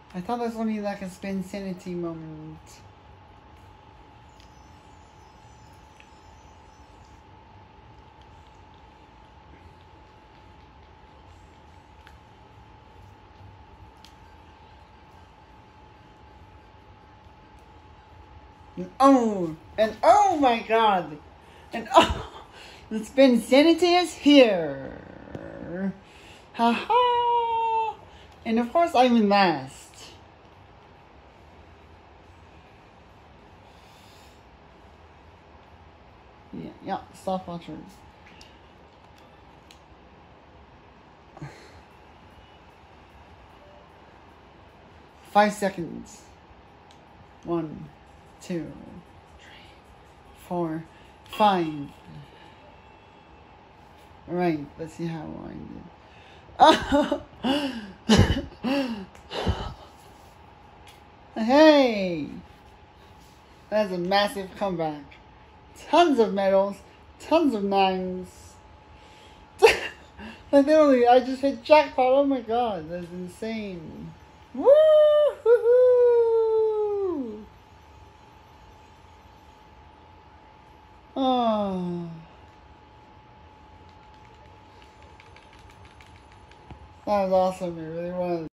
I thought that was only like a Spinsanity moment. And oh my god! And oh, the Spinsanity is here! Haha! And of course I'm in last. Yeah, stop watching. Five seconds. 1, 2, 3, 4, 5. Alright, let's see how I did. Hey! That's a massive comeback. Tons of medals, tons of 9s. Like literally, I just hit jackpot. Oh my god, that's insane. Woo-hoo-hoo! Oh. That was awesome, it really was.